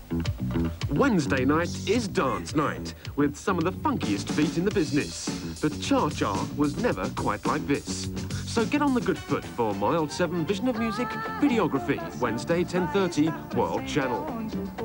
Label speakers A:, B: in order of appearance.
A: Wednesday night is dance night, with some of the funkiest feet in the business. But cha-cha was never quite like this. So get on the good foot for Mild 7 Vision of Music Videography, Wednesday 10:30, World Channel.